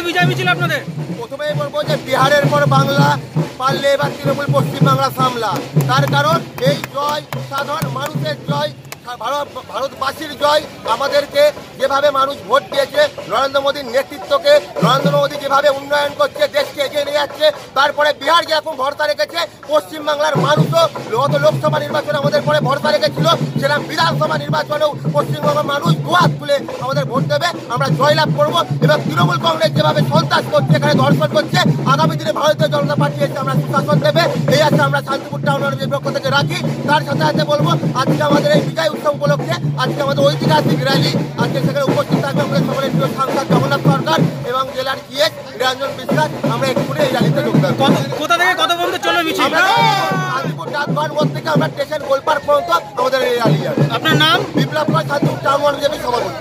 বিজয় মিছিল আপনাদের? প্রথমেই বলবো যে বিহারের পর বাংলা, পারলে এবার তৃণমূল পশ্চিমবাংলা সামলা। তার কারণ এই জয় সাধারণ মানুষের জয়, ভারতবাসীর জয়। আমাদেরকে যেভাবে মানুষ ভোট দিয়েছে, নরেন্দ্র মোদীর নেতৃত্বকে, নরেন্দ্র মোদী যেভাবে উন্নয়ন করছে, দেশকে এগিয়ে নিয়ে যাচ্ছে, তারপরে বিহার যেরকম ভরসা রেখেছে, পশ্চিমবাংলার মানুষও গত লোকসভা নির্বাচনে আমাদের পরে ভরসা রেখেছিল, সেরকম বিধানসভা নির্বাচনেও পশ্চিমবঙ্গের মানুষ দুহাত তুলে আমাদের ভোট দেবে। আমরা জয়লাভ করবো। এবং তৃণমূল কংগ্রেস যেভাবে সন্ত্রাস করছে, এখানে ধর্ষণ করছে, আগামী দিনে ভারতীয় জনতা পার্টি এসে আমরা সুশাসন দেবে, এই আছে আমরা শান্তিপুর টাউন পক্ষ থেকে রাখি। তার সাথে সাথে বলবো, আজকে আমাদের এই বিজয় উৎসব উপলক্ষে আজকে আমাদের ঐতিহাসিক র্যালি, আজকে সেখানে উপস্থিত থাকবে আমাদের সকলের প্রিয় সাংসদ জগন্নাথ সরকার এবং জেলার জিএস নিরঞ্জন বিশ্বাস। আমরা একটু এই র্যালিতে যোগদান। কোথা থেকে কত পর্যন্ত চলবে মিছিল? শান্তিপুর ডাকবান মোড় থেকে আমরা স্টেশন গোলপার্ক পর্যন্ত আমাদের এই র্যালি আছে। আপনার নাম? বিপ্লব কর, শান্তিপুর টাউন বিজেপি সভাপতি।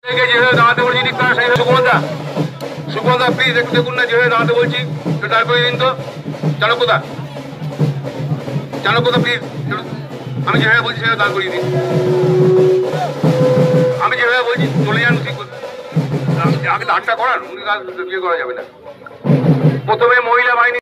সুগন্ধা প্লিজ একটু দেখুন না, যেভাবে দাঁড়াতে বলছি একটু দাঁড় করে দিন তো। চাণক্যদা, চাণক্যদা প্লিজ, আমি যেভাবে বলছি সেভাবে দাঁড় করিয়ে দিন। আমি যেভাবে বলছি চলে যান, ঠিক আগে দাঁড়টা করান, উনি বিয়ে করা যাবে না। প্রথমে মহিলা বাহিনী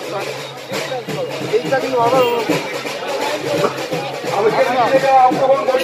এইটা কিন্তু আবার